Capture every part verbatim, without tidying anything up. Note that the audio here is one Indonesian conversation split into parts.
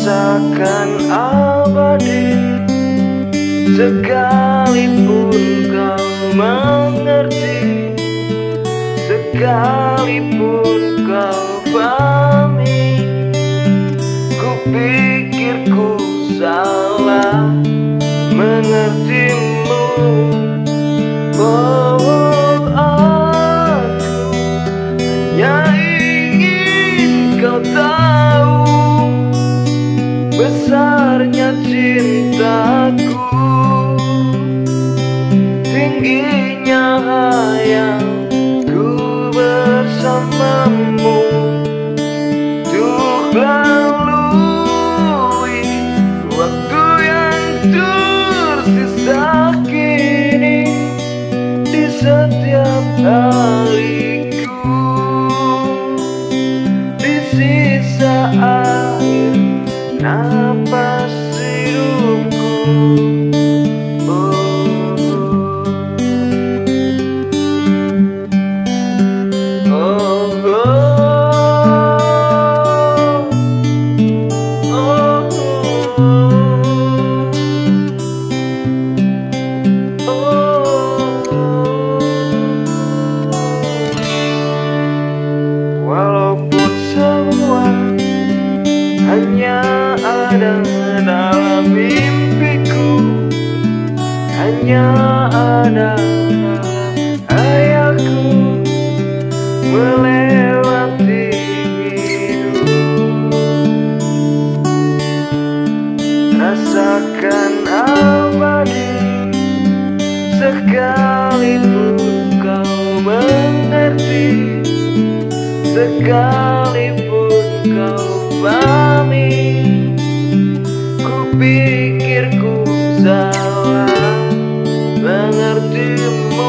rasakan abadi, sekalipun kau mengerti, sekalipun kau pahami. Ku pikir ku salah mengertimu. Oh, aku hanya ingin kau tahu besarnya cintaku, tingginya hayalku bersamamu. Untuk lalui waktu yang tersisa kini di setiap hariku, di sisa akhir napas hidupku. Walaupun semua hanya ada dalam mimpiku, hanya ada ayahku melewati hidup. Rasakan abadi, sekalipun kau mengerti, sekalipun kau pahami. Ku pikir ku salah mengertimu.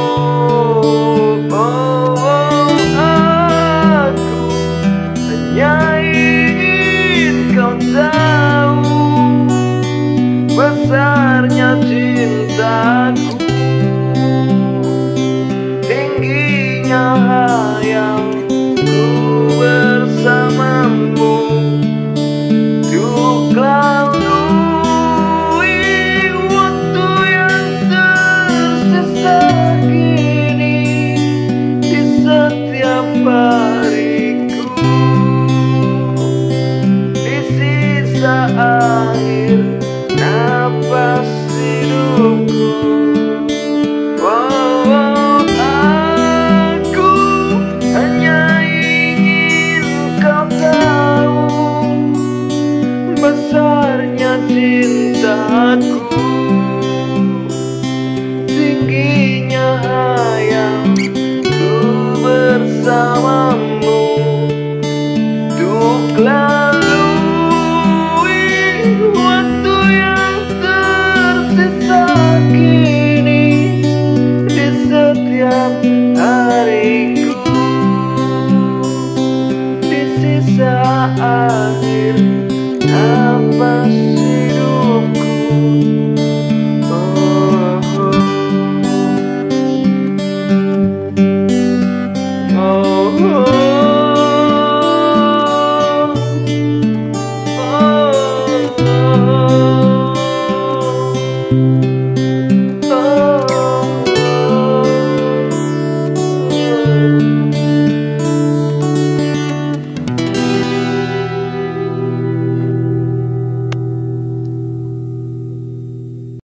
Oh, oh, aku hanya ingin kau tahu besarnya cintaku, tingginya hayalku bersamamu. Untuk lalui waktu yang tersisa kini di setiap hariku, di sisa akhir napas hidupku. Oh, oh, aku hanya ingin kau tahu besarnya cintaku, tingginya hayalku bersamamu. Untuk lalui waktu yang tersisa kini di setiap hariku, di sisa akhir